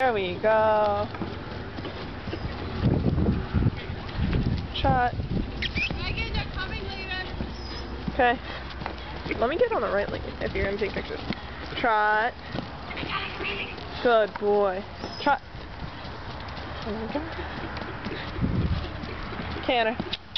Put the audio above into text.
There we go. Trot. Megan, they're coming later. Okay. Let me get on the right lane if you're going to take pictures. Trot. Good boy. Trot. Canter.